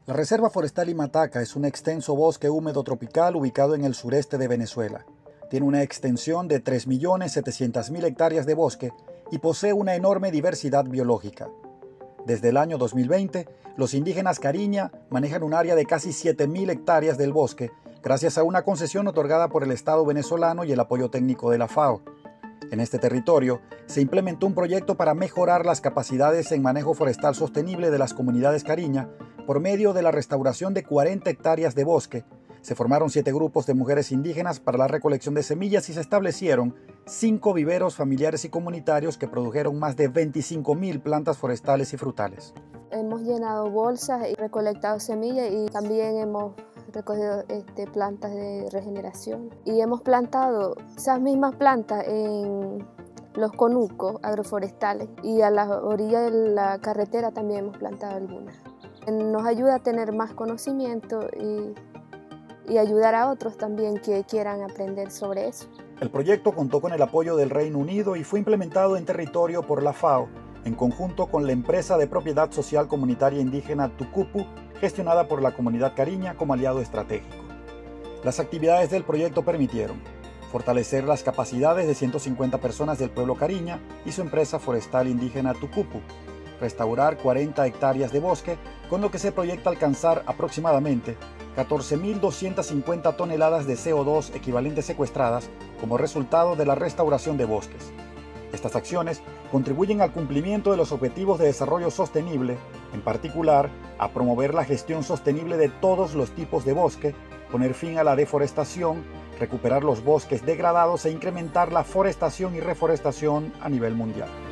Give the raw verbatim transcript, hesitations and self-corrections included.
La Reserva Forestal Imataca es un extenso bosque húmedo tropical ubicado en el sureste de Venezuela. Tiene una extensión de tres millones setecientas mil hectáreas de bosque y posee una enorme diversidad biológica. Desde el año dos mil veinte, los indígenas Cariña manejan un área de casi siete mil hectáreas del bosque gracias a una concesión otorgada por el Estado venezolano y el apoyo técnico de la FAO. En este territorio se implementó un proyecto para mejorar las capacidades en manejo forestal sostenible de las comunidades Cariña por medio de la restauración de cuarenta hectáreas de bosque. Se formaron siete grupos de mujeres indígenas para la recolección de semillas y se establecieron cinco viveros familiares y comunitarios que produjeron más de veinticinco mil plantas forestales y frutales. Hemos llenado bolsas y recolectado semillas y también hemos recogido este, plantas de regeneración. Y hemos plantado esas mismas plantas en los conucos agroforestales y a la orilla de la carretera también hemos plantado algunas. Nos ayuda a tener más conocimiento y y ayudar a otros también que quieran aprender sobre eso. El proyecto contó con el apoyo del Reino Unido y fue implementado en territorio por la FAO, en conjunto con la empresa de propiedad social comunitaria indígena Tucupu, gestionada por la comunidad Cariña como aliado estratégico. Las actividades del proyecto permitieron fortalecer las capacidades de ciento cincuenta personas del pueblo Cariña y su empresa forestal indígena Tucupu, restaurar cuarenta hectáreas de bosque, con lo que se proyecta alcanzar aproximadamente catorce mil doscientas cincuenta toneladas de C O dos equivalentes secuestradas como resultado de la restauración de bosques. Estas acciones contribuyen al cumplimiento de los objetivos de desarrollo sostenible, en particular a promover la gestión sostenible de todos los tipos de bosque, poner fin a la deforestación, recuperar los bosques degradados e incrementar la forestación y reforestación a nivel mundial.